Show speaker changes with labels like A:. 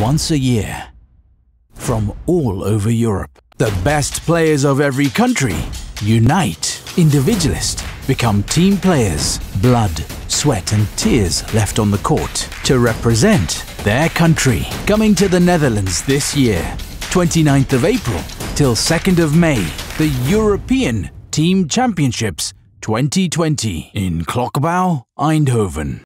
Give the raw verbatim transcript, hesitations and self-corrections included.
A: once a year. From all over Europe, the best players of every country unite. Individualists become team players. Blood, sweat and tears left on the court to represent their country. Coming to the Netherlands this year, twenty-ninth of April till second of May, the European Team Championships twenty twenty in Klokkenbouw, Eindhoven.